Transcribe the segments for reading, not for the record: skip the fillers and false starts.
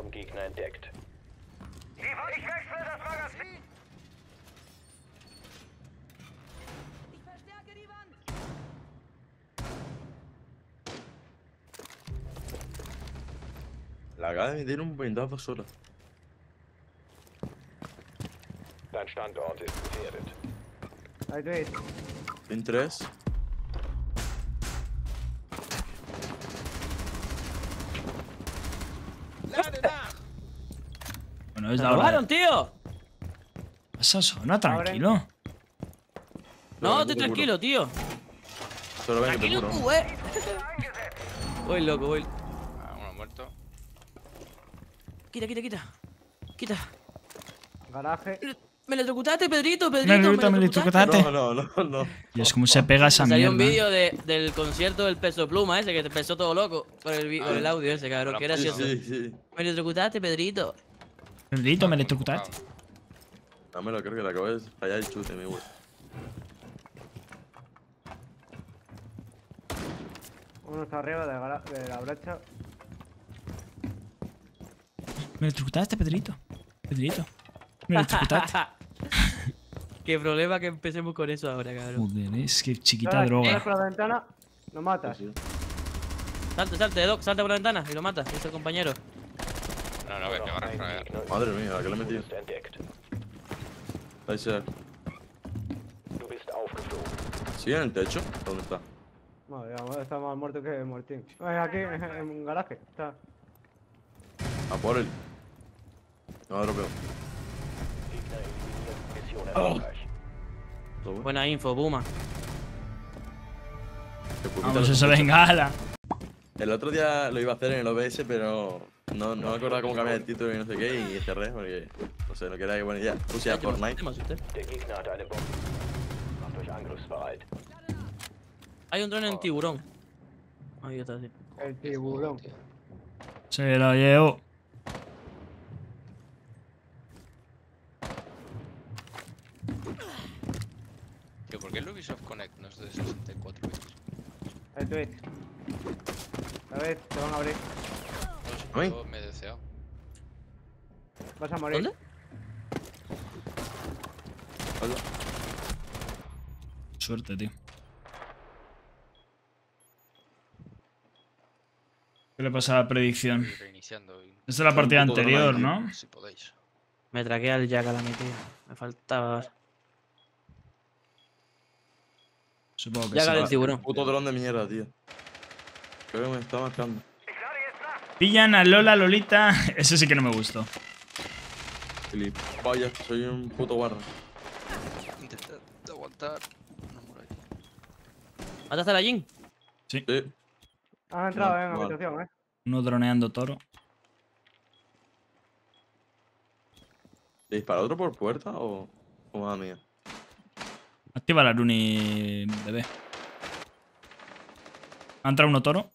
haben Gegner entdeckt. Ich wechsle das Magazin! Ich verstärke die Wand. La acaba de meter un vendazo sola. Dein Standort ist gefährdet. Ahí te En 3. Bueno, es ¡Me la hora. robaron, tío! Esa zona, tranquilo. No, estoy tranquilo, tío. Solo ven que te Tranquilo curo. tú, Voy loco, voy. Ah, uno muerto. Quita, quita, quita. Quita. Garaje. Me electrocutaste, Pedrito, Me Pedrito. me electrocutaste. No. Y es como se pega esa Me salió un mierda. vídeo del concierto del Peso Pluma ese, que te empezó todo loco con el audio ese, cabrón. Que era Sí, gracioso. sí. Me electrocutaste, Pedrito. Pedrito, me electrocutaste. No me lo creo que le acabo de fallar el chute, mi güey. Uno está arriba de la brecha. Me electrocutaste, Pedrito. Pedrito. Me electrocutaste. Qué problema que empecemos con eso ahora, cabrón. Joder, es que chiquita Sales droga. por la ventana, lo matas. Sí. Salte, Doc, salta por la ventana y lo mata. Es el compañero. No, que me va a Ein refragar. Gegner Madre mía, ¿a qué le he metido? ist entdeckt. Ahí se. Du bist aufgeflogen. ¿Sigue en el techo? ¿Dónde está? Madre, está más muerto que Mortín. Aquí, en un garaje. Está. A por él. No, dropeo. Gegner eliminiert. Mission erfolgreich. Todo bueno. Buena info, Puma. Qué pupita Vamos, los eso, techos. bengala. El otro día lo iba a hacer en el OBS, pero no me acordaba cómo cambiar el título y no sé qué, y cerré porque, no sé, no quería buena idea. Puse a Fortnite. ¿Qué más usted? Der Gegner hat eine Bombe. Macht euch angriffsbereit. Hay un dron en tiburón. Ahí está, sí. El tiburón. Se lo llevo. Tío, ¿por qué el Ubisoft Connect no es de 64 bits? El Twitch. A ver, te van a abrir. No Ay. sé, yo me he deseado. Vas a morir. ¿Dónde? Hola. Suerte, tío. ¿Qué le pasa a la predicción? Estoy reiniciando. Y... Esta es la partida Un puto anterior, drone, ¿no? Si podéis. Me traqué al Jack a la mi tío. Me faltaba. Supongo que Ya sí. gané el tiburón. Puto dron de mierda, tío. Creo que me está marcando. Pillan a Lola, Lolita. Ese sí que no me gustó. Vaya, soy un puto guarda. Intentad aguantar. No moráis. ¿Mataste a la Jin? Sí. Han entrado No, en vale. habitación, Uno droneando toro. ¿Le dispara otro por puerta o madre mía? Activa la Runi, bebé. Ha entrado uno toro.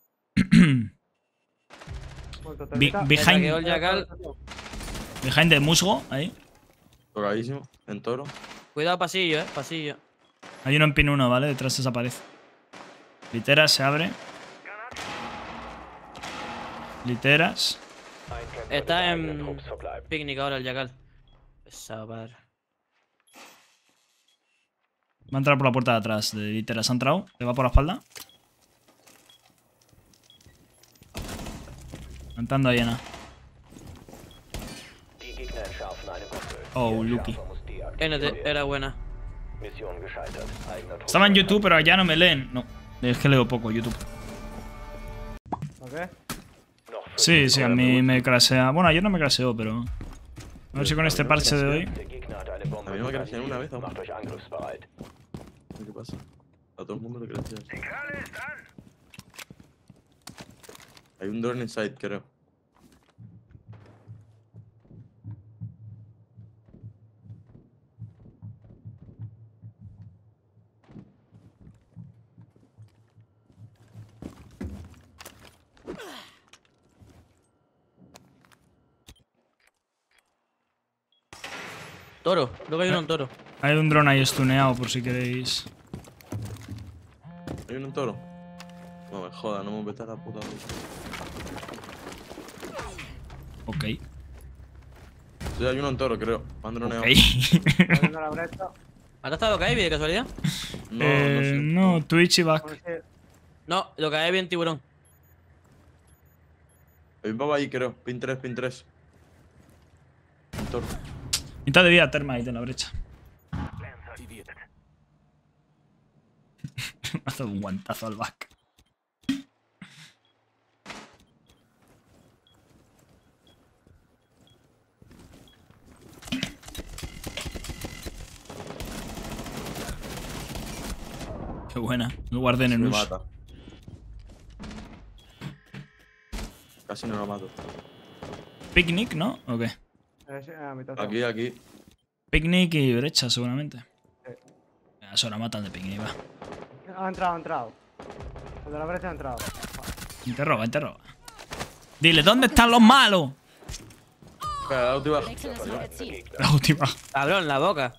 Muerto, Be- Tormenta. Me behind, traqueó el Jackal. behind de musgo, ahí. Tocadísimo, en toro. Cuidado, pasillo, pasillo. Hay uno en pin 1, ¿vale? Detrás de esa pared. Literas se abre. Literas. Ein Kämpfer Está des eigenen en Trupps verbleibt. picnic ahora el Jackal. Pesado, padre. Va a entrar por la puerta de atrás de Literas. ¿Ha entrado? ¿Le va por la espalda? Entrando a llena. Die Gegner entschärfen eine Waffe. Oh, Der Lucky. Entschärfer muss deaktiviert werden. Era buena. Mission gescheitert. Eigener Trupp Estaba en verletzt. YouTube, pero ya no me leen. No, es que leo poco YouTube. ¿Ok? Noch fünf Sí, sí, a mí Sekunden. me crasea. Bueno, ayer no me craseó, pero... A ver si con este parche de hoy... Der Gegner hat eine Bombe A mí no me crashean una vez, platziert. ¿o? Macht euch angriffsbereit. ¿Qué pasa? A todo el mundo le crees. Hay un drone inside, creo. Toro, creo que hay uno en toro. Hay un dron ahí stuneado por si queréis. Hay uno en toro. No me jodas, no me metas la puta. Ok. Sí, hay uno en toro, creo. Han droneado. Ok. Abriendo la brecha. ¿Has estado lo que hay de casualidad? No, no sé. No, Twitch y Vamos back. a ir. No, lo que hay bien tiburón. Hay un pavo ahí, creo. Pin 3, pin 3. En toro. Mitad de vida Termite en la brecha. Me ha dado un guantazo al back. Qué buena. Me guardé en el Me us. mata. Casi no lo mato. Picnic, ¿no? ¿O qué? Sí, a mitad. Aquí, aquí. Picnic y brecha, seguramente. Sí. Eso la matan de picnic, va. Ha entrado, ha entrado. El de la brecha ha entrado. Interroga, interroga. Dile, ¿dónde están los malos? Espera, la última. Wechseln das Magazin. La última. Cabrón, la boca.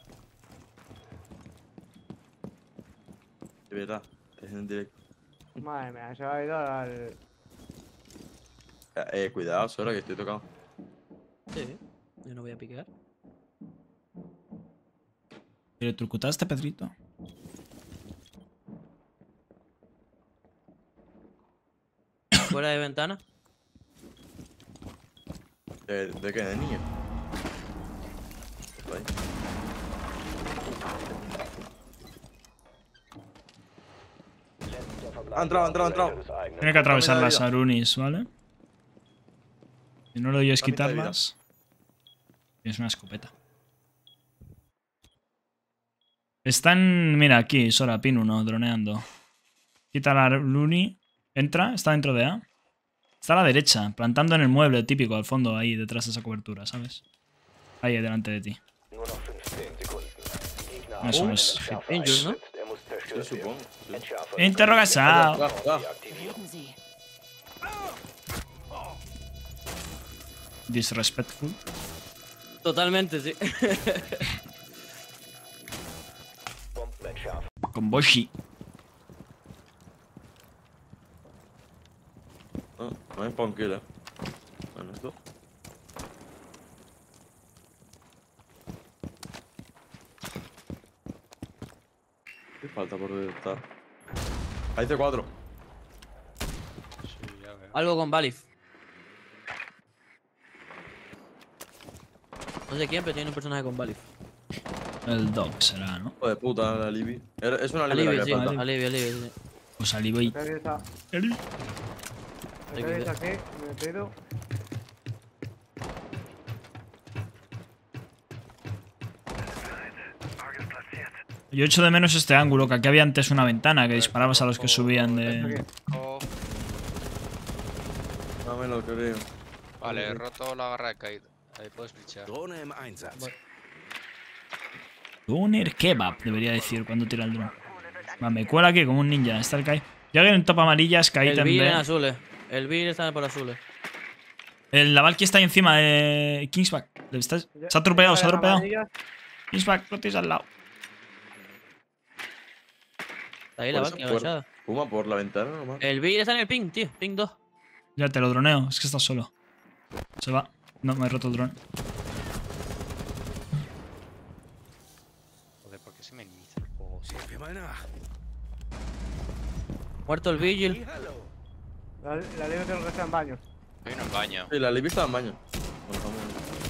De verdad. Es en directo. Madre mía, se ha ido al. Cuidado, Sora, que estoy tocado. Sí, yo no voy a piquear. ¿Electrocutaste, Pedrito? Fuera de ventana. ¿De qué? ¿De niño? Ahí. Ha entrado, ha entrado, ha entrado. Tiene que atravesar Dame la las vida. Arunis, ¿vale? Si no lo oyes La mitad de vida. quitarlas, tienes una escopeta. Están, mira, aquí, Sora, pin 1, droneando. Quita la Aruni. Entra, está dentro de A. Está a la derecha, plantando en el mueble típico, al fondo, ahí, detrás de esa cobertura, ¿sabes? Ahí, delante de ti. Nur noch 15 Sekunden. Gegner Eso haben es. einen Entschärfer Injure, ¿no? eingesetzt. Er muss Sí, zerstört supongo. werden. Sí. Entschärfer Interrogación. deaktivieren. Reden Sie. Disrespectful. Totalmente, sí. Bombenentschärfer. Con Boshi. No, no hay spawn kill, Bueno, esto. ¿Qué falta por estar? Hay C4. Sí, ya veo. Algo con Balif. No sé quién, pero tiene un personaje con Balif. El dog será, ¿no? Hijo de puta, la Libby. Es una Libby Alivio, la sí. que falta. Alivio, sí. Pues Aliboy. El Teddy está. El Teddy está aquí, metido. Yo echo de menos este ángulo, que aquí había antes una ventana que disparabas a los que subían de... Oh, No me lo creo. vale, he roto la garra de caído. Ahí puedes glitchear. Drohne im Einsatz. Doner kebab, debería decir cuando tira el dron. Va, me cuela aquí como un ninja. Está el Kai. Jagger en top amarillas, Kai El Bill en también. azules. El Bill está por azules. La Valky está ahí encima de Kingsback. Se ha tropeado, se ha tropeado. Kingsback, lo tienes al lado. Está ahí la Por esa vaca puerta. agachada. Puma por la ventana nomás. El Bill está en el ping, tío. Ping 2. Ya te lo droneo, es que estás solo. Se va. No, me he roto el dron. Joder, ¿por qué se me inicia el juego? Sehen wir mal nach. Muerto el Vigil. La Libre creo que está en baño. Hay uno en baño. Sí, la Libby está en baño. Bueno, vamos.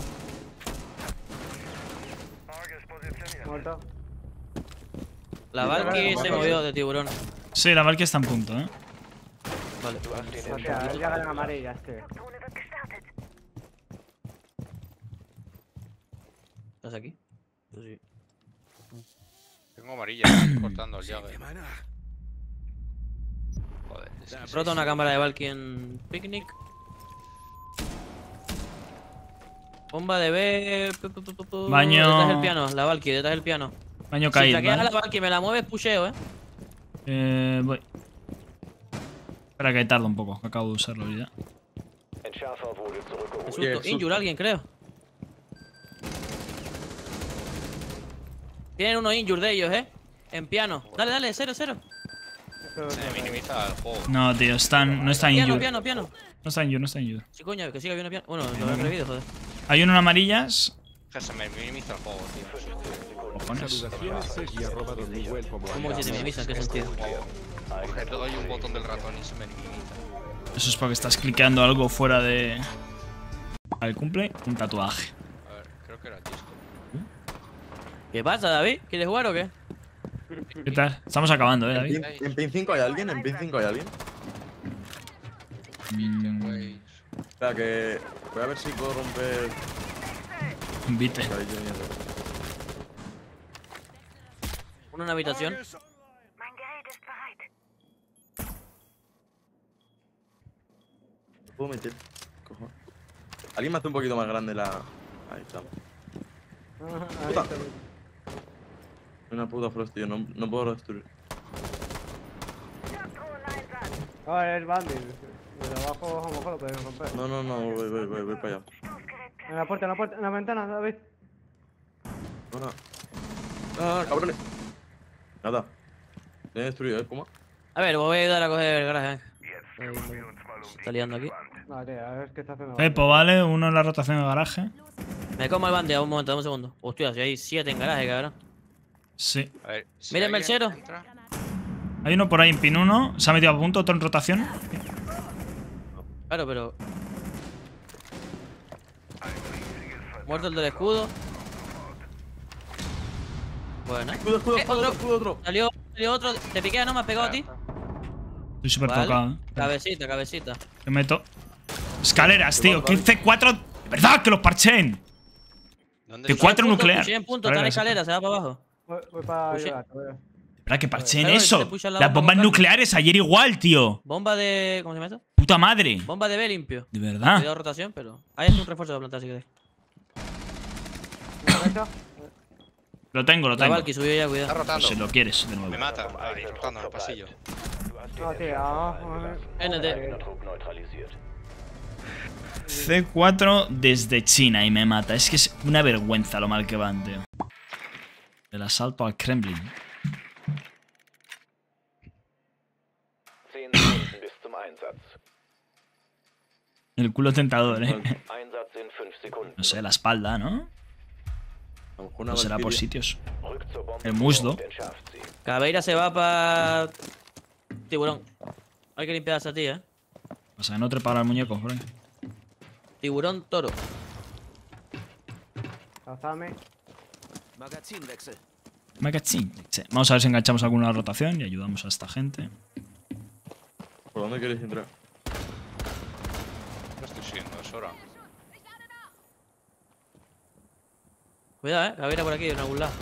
Muerto. La Valky se movió de tiburón. Sí, la Valky está en punto, ¿eh? Vale. Hostia, ya ganan amarillas, tío. ¿Estás aquí? Yo sí. Tengo amarilla, estoy cortando el Sehen Jagger. wir mal nach. Joder, es que Rota una cámara de Valky en Picnic. Bomba de B. Baño. Detrás del piano, la Valky, detrás del piano. Baño Si caído, traqueas a ¿vale? la Valky, me la mueves, pusheo, Voy. Espera que tarda un poco, que acabo de usarlo ya. Entschärfer wurde Qué zurückgeholt. susto. Qué susto. Injure alguien, creo. Tienen uno injure de ellos, En piano. Dale, dale, 0-0. Esto Se minimiza el juego. No, tío, no está Piano, injured. piano, piano. No está injured, no está injured. Sí, coño, que siga viendo piano. Bueno, lo he revivido, joder. Hay uno en amarillas. Que se me minimiza el juego, tío. Cojones. ¿Cómo que se te minimiza? ¿En qué sentido? Porque le doy un botón del ratón y se me minimiza. Eso es porque estás cliqueando algo fuera de... Al cumple, un tatuaje. A ver, creo que era disco. ¿Qué pasa, David? ¿Quieres jugar o qué? ¿Qué tal? Estamos acabando, David. ¿En pin 5 hay alguien? ¿En pin 5 hay alguien? Beacon Ways. Espera, que voy a ver si puedo romper. Invite. Ahí, yo mierda. Uno en una habitación. Mein Gerät ist bereit. ¿Lo puedo meter? Cojones. Alguien me hace un poquito más grande la. Ahí estamos. Ahí Puta. está. Una puta frost, tío. No puedo destruir. A ver, es bandit. De abajo a lo mejor lo podemos romper. No, voy para allá. En la puerta, en la ventana, David. No. Ah, cabrones. Nada. Lo he destruido, Puma. A ver, voy a ayudar a coger el garaje. Está liando aquí. Vale, a ver qué está haciendo. Pepo, vale. Uno en la rotación de garaje. Me como el bandea, un momento, dame un segundo. Hostia, si hay 7 en garaje, cabrón. Sí. A ver, si Mírenme el alguien cero. entra- Hay uno por ahí en pin 1. Se ha metido a punto, otro en rotación. Claro, pero. Muerto el del escudo. Bueno. Escudo, otro. Salió otro. Te piquea, ¿no? ¿Me has pegado a ti? Estoy súper Vale. tocado. Cabecita. Te meto. Escaleras, tío. ¿Qué C4? ¡De verdad que los parchen! ¿Dónde Que está? 4 Punto, nuclear. estoy en punto, está en la escalera, se va para abajo. Voy para Push it. ayudar, voy. ¿Verdad que parchen Claro, eso? te pushan la Las bomba bombas con nucleares ayer igual, tío. Bomba de. ¿Cómo se llama esto? Puta madre. Bomba de B limpio. De verdad. Cuidado rotación, pero. Ahí es un refuerzo de plantar si queréis. ¿Una derecha? Lo tengo. La Valky subió ya, Está cuidado. rotando. Si lo quieres, de Me nuevo. mata. Ahí, rotando en el pasillo. No, tío, abajo. NT. Druck neutralisiert. C4 desde China y me mata. Es que es una vergüenza lo mal que van, tío. El asalto al Kremlin. 10 Sekunden bis zum Einsatz. El culo tentador, Einsatz in 5 Sekunden. No sé, la espalda, ¿no? A lo mejor una No será por Valkyrie. sitios. Rückt zur Bombe El muslo. und entschärft sie. Caveira se va para. Tiburón. Hay que limpiar esa tía, O sea, no trepa al muñeco, bro. Tiburón toro. Cazame. Magazine. Sí. Vamos a ver si enganchamos alguna rotación y ayudamos a esta gente. ¿Por dónde queréis entrar? No estoy siguiendo, es hora. Cuidado, Caveira por aquí, en algún lado.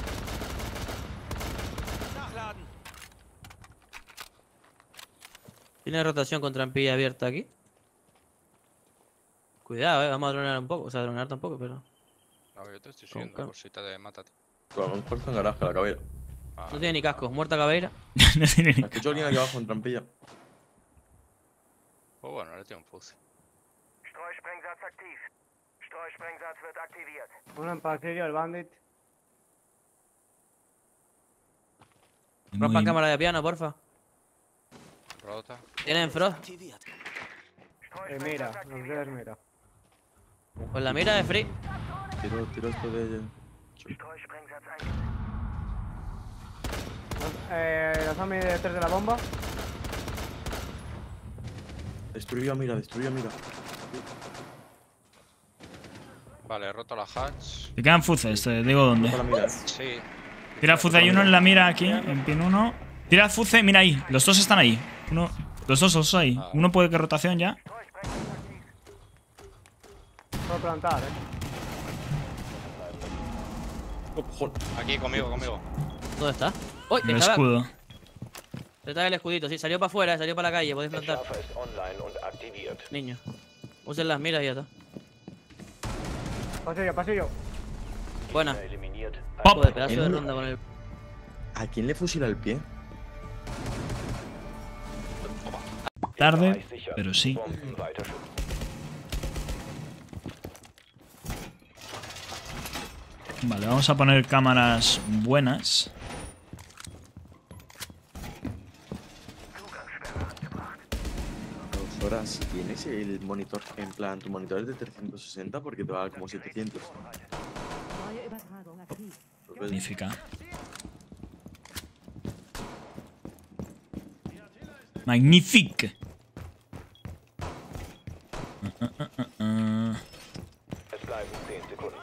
Tiene rotación con trampilla abierta aquí. Cuidado, vamos a dronear un poco. O sea, dronear tampoco, pero. No, yo te estoy Con siguiendo calma. por si te mátate. A lo mejor está en garaje la cabeza. Ah, No tiene ni casco. Muerta Caveira. No tiene ni- Escucho a alguien aquí abajo en trampilla. pues bueno, le tengo un pulse. Streusprengsatz aktiv. Streusprengsatz wird aktiviert. Uno en pasillo, el bandit. Rompan Muy- cámara de piano, porfa. Rota. Tienen frost. Mira, nos quedas mira. Pues la mira de free. Tiro esto de ella. Streusprengsatz eingesetzt. Los zombies detrás de la bomba. Destruyó a mira. Vale, he roto la hatch. Te quedan fuces, te digo dónde. Para mira. Sí. Tira fuce, hay uno en la mira aquí, en pin 1. Tira fuce, mira ahí. Los dos están ahí. Uno, los dos ahí. Uno puede que rotación ya. Puedo plantar, Oh, cojones. Aquí, conmigo. ¿Dónde está? ¡Uy! El Estaba. escudo. Se trae el escudito, sí. Salió para afuera, salió para la calle. Podéis plantar. Entschärfer ist online und aktiviert. Niño. Usen las miras y ya está. Pasillo. Buena. Eliminiert. Pop. Joder, pedazo de ronda con el. ¿A quién le fusila el pie? Tarde, pero sí. Bomben weiter schützen. Vale, vamos a poner cámaras buenas. Ahora, si tienes el monitor, en plan, tu monitor es de 360 porque te va como 700. Pues, Magnífica. Magnifique. Es bleiben 10 Sekunden.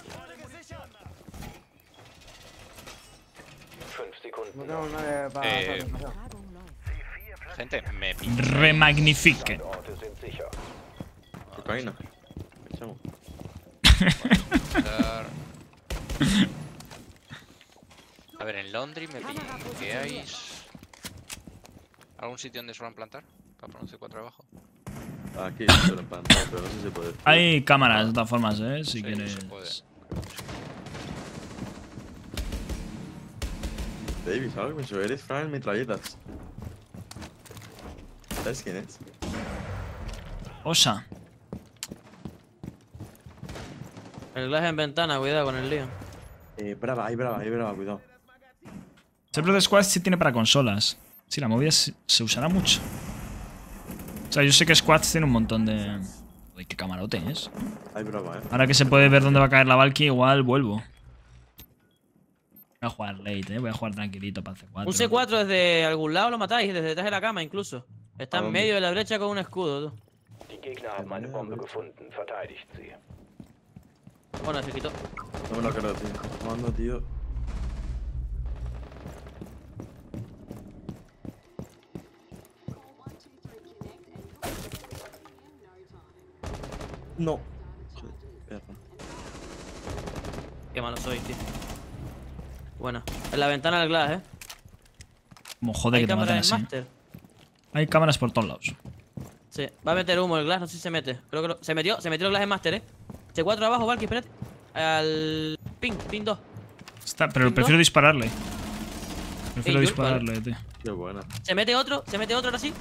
5 Sekunden No noch. tengo nadie para hacer información. Gente, me pincha. Remagnifique. Orte sind sicher. cocaína. Echamos. A ver, en Laundry me pingueáis. ¿Algún sitio donde suelen plantar? Para poner un C4 abajo. Aquí se lo he plantado, pero no sé si se puede. Hay cámaras de todas formas, si Sí, quieres. se puede. Davis, algo me eres Fran Metralletas. ¿Sabes quién es? Osa. El glass en ventana, cuidado con el lío. Brava, cuidado. Server de Squad sí tiene para consolas. Sí, la movida se usará mucho. O sea, yo sé que Squads tiene un montón de... Uy, qué camarote es. Ay, brava, Ahora que se puede ver dónde va a caer la Valky, igual vuelvo. Voy a jugar late, voy a jugar tranquilito para C4. Un C4 desde algún lado lo matáis, desde detrás de la cama incluso. Está ¿A en dónde? medio de la brecha con un escudo, tú. Die Gegner haben eine Bombe gefunden. Verteidigt sie. Bueno, se quitó. No me lo creo, tío. Jugando, tío. No. Perra. Qué malo soy, tío. Bueno, en la ventana del glass, Como jode Hay que te cámara maten en así. Master. Hay cámaras por todos lados. Sí, va a meter humo el glass, no sé si se mete. Creo que se metió el glass en Master, C4 abajo, Valky, espérate. Al ping 2. Está, pero ¿Pinto? prefiero dispararle. Prefiero Ey, dispararle, tío. Qué buena. Se mete otro ahora sí.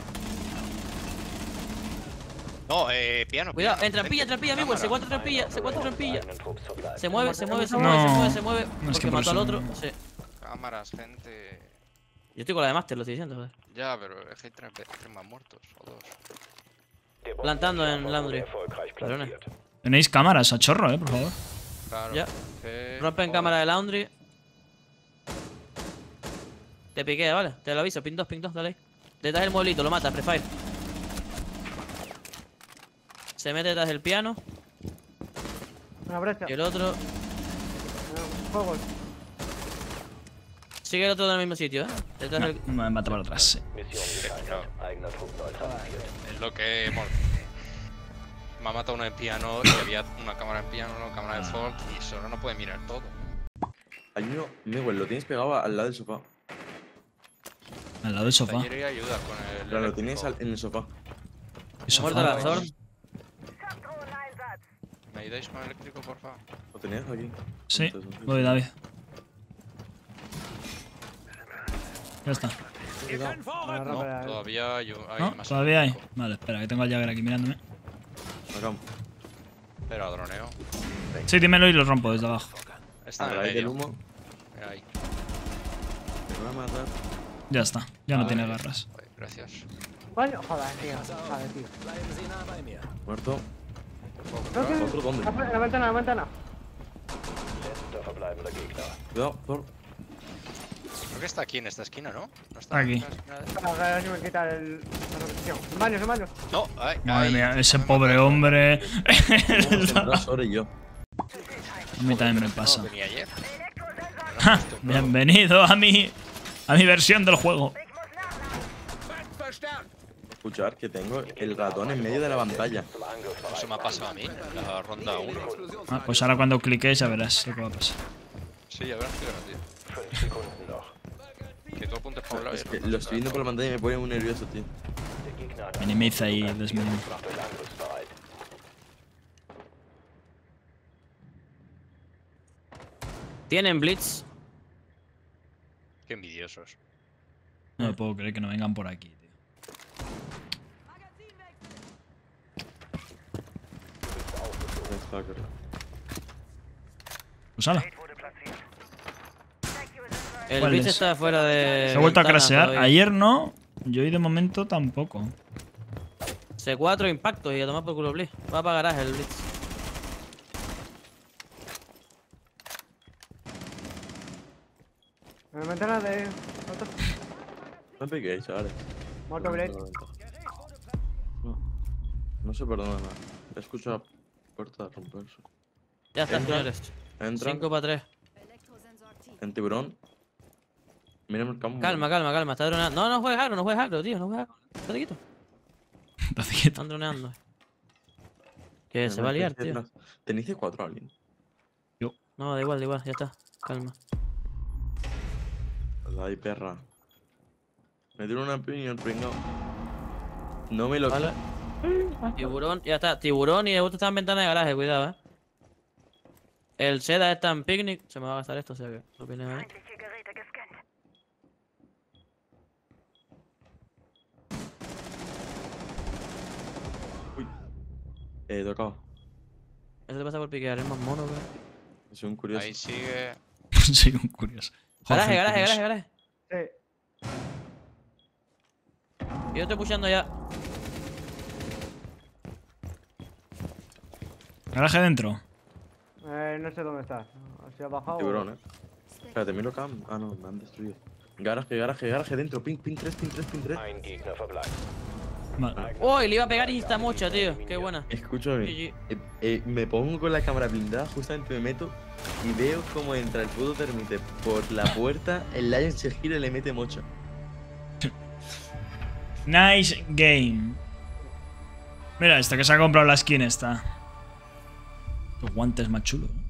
No, piano. Cuidado, piano. en trampilla, amigo. Cámara. C4 trampilla, C4 trampilla. Eigenen Trupps verbleiben. Se mueve. No. Se mueve. No, es que Porque por mató al eso otro. no. Sí. Cámaras, gente. Yo estoy con la de Master, lo estoy diciendo, joder. Ya, pero es que hay tres más muertos. O dos. Der Plantando en Bombenentschärfer Laundry. wurde erfolgreich Perdona. platziert. Tenéis cámaras a chorro, por favor. Claro. Ya. que- Rompen cámara de Laundry. Te piquea, vale. Te lo aviso. Ping 2, dale ahí. Detrás del mueblito, lo mata, prefire. Se mete detrás del piano. Una brecha. Y el otro. Fuegos. Sigue el otro en el mismo sitio, Detrás No, del. me mata por atrás, sí. Mission gescheitert. Eigener Trupp neutralisiert. Es lo que hemos. Me ha matado uno en piano y había una cámara en piano, una cámara de folk y solo no puede mirar todo. Hay uno, Miguel, lo tienes pegado al lado del sofá. Al lado del sofá. Ayer iba a ayudar con el. Claro, lo eléctrico. tienes en el sofá. ¿Qué Muerto sofá? la Zorn. Kampfdrohneneinsatz. ¿Me ayudáis con el eléctrico, por favor? ¿Lo tenías aquí? Sí, Entonces, voy, David. Ya está. Bueno, No, rompe todavía hay ¿No? más. ¿Todavía hay? eléctrico. Vale, espera, que tengo al Jagger aquí mirándome. Acá. Pero a droneo. Sí, dímelo y lo rompo desde abajo. Está A en el raíz del medio. humo, Mira ahí. te va a matar. Ya está, ya no Vale. tiene garras. Ay, gracias. Coño, joder, tío. Joder, tío. Muerto. No, que- ¿Otro dónde? En la ventana, en la ventana. Letzter verbleibender Gegner. Cuidado, Thor. Creo que está aquí en esta esquina, ¿no? No está Aquí. en la esquina de- Para ver si me quita la repetición. En baños, en baños. No, ay, Madre ay, mía, ese me pobre mataron. hombre. Tendrá Sora y yo. A mí también me No, pasa. venía ayer. Ja, bienvenido a mi versión del juego. Escuchar que tengo el ratón en medio de la pantalla. Zum Angriff bereit. Eso me ha pasado a mí, en la ronda 1. Ah, pues ahora cuando cliques ya verás lo que va a pasar. Sí, ya verás que tío. 5 Sekunden noch. Que todo apunte para un lado y Es el que otro lo estoy viendo por la para pantalla y me pone muy nervioso, tío. Der Gegner hat Minimiza y macht disminuye. euch angriffsbereit. Tienen Blitz. otro. Qué envidiosos. No me puedo creer que no vengan por aquí, tío. Pues hala. El ¿Cuál Blitz es? está fuera de. Se ha vuelto a ventana crasear. todavía. Ayer no. Yo hoy de momento tampoco. C4 impactos y a tomar por culo Blitz. Va para garaje el Blitz. Me ventana de. No piquéis, chavales. Muerto Blade. No. No se perdona nada. Escucho la puerta romperse. Ya está, Entra. señores. Entra 5 para 3. Elektrosensor aktiv. en tiburón. Mira el campo. Calma, calma, calma. Está droneando. No, no juegues agro, no juegues agro, tío. No juegues agro. Estate quieto. Está quieto. Están droneando. Que se va a liar, tío. ¿Tenéis C4 alguien? No, da igual, ya está. Calma. Ay, perra. Me tiro una piña el pringao. No me lo Vale. Tiburón, ya está. Tiburón y de vuelta está en ventana de garaje, cuidado, El Seda está en picnic. Se me va a gastar esto, o sea que no opines ahí. Feindliche Geräte gescannt. Tocado. Eso te pasa por piquear, es más mono, güey. Soy un curioso. Ahí sigue. Soy un curioso. Garaje, Joder, garaje, curioso. garaje, garaje. Sí. Yo estoy pushando ya. Garaje dentro. No sé dónde está. Si ha bajado. Tiburón, Espérate, miro cam. Ah, no, me han destruido. Garaje dentro. Ping 3. Ein Gegner verbleibt. Vale. ¡Uy! Le iba a pegar y está mocha, tío. Qué buena. Escúchame. GG. Me pongo con la cámara blindada, justamente me meto y veo cómo entra el puto termite por la puerta, el Lion se gira y le mete mocha. Nice game. Mira, esto que se ha comprado la skin esta. Los guantes más chulos.